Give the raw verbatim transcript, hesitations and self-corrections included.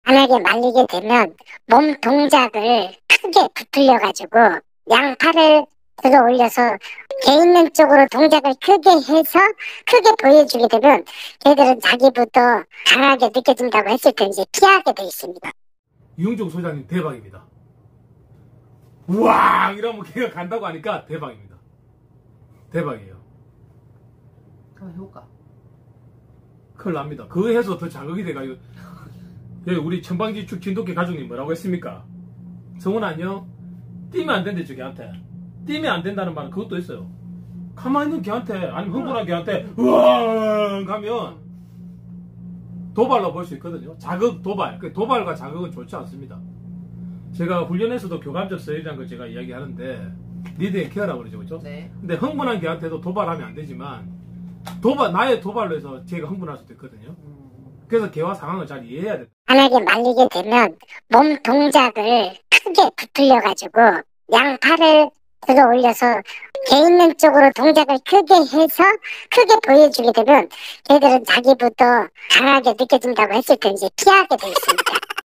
만약에 말리게 되면 몸 동작을 크게 부풀려 가지고 양팔을 들어 올려서 개 있는 쪽으로 동작을 크게 해서 크게 보여주게 되면 걔들은 자기부터 강하게 느껴진다고 했을 때 이제 피하게 돼 있습니다. 이용종 소장님 대박입니다. 우와 이러면 걔가 간다고 하니까 대박입니다. 대박이에요. 한번 해볼까? 큰일 납니다. 그거 해서 더 자극이 돼가지고 여기 우리 천방지축 진돗개 가족님 뭐라고 했습니까? 성훈 안녕? 뛰면 안 된대 저 걔한테. 뛰면 안 된다는 말은 그것도 있어요. 가만히 있는 걔한테 아니면 흥분한 걔한테 우왕 하면 도발로 볼 수 있거든요. 자극, 도발. 그 도발과 자극은 좋지 않습니다. 제가 훈련에서도 교감적 서열이라는 걸 제가 이야기하는데 리드 앤 케어라고 그러죠. 그렇죠? 네. 근데 흥분한 걔한테도 도발하면 안 되지만 도발, 나의 도발로 해서 걔가 흥분할 수도 있거든요. 그래서 걔와 상황을 잘 이해해야 돼. 만약에 말리게 되면 몸 동작을 크게 부풀려 가지고 양팔을 들어 올려서 개 있는 쪽으로 동작을 크게 해서 크게 보여주게 되면 걔들은 자기부터 강하게 느껴진다고 했을 때 이제 피하게 돼 있습니다.